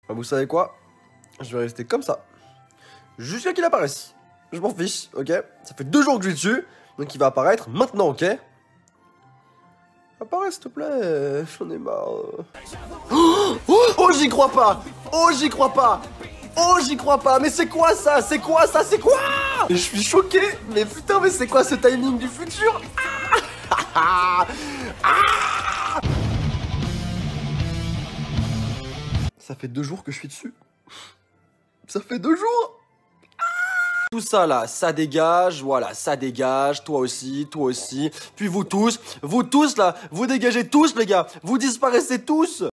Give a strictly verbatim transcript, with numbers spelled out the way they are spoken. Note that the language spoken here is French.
Bah, vous savez quoi? Je vais rester comme ça. Jusqu'à qu'il apparaisse. Je m'en fiche, ok? Ça fait deux jours que je suis dessus. Donc il va apparaître maintenant, ok? Apparaît s'il te plaît. J'en ai marre. Oh, oh, oh j'y crois pas. Oh j'y crois pas. Oh j'y crois pas. Mais c'est quoi ça? C'est quoi ça? C'est quoi? Je suis choqué. Mais putain mais c'est quoi ce timing du futur? Ah ah. Ça fait deux jours que je suis dessus. Ça fait deux jours. Tout ça là, ça dégage, voilà, ça dégage, toi aussi, toi aussi, puis vous tous, vous tous là, vous dégagez tous les gars, vous disparaissez tous.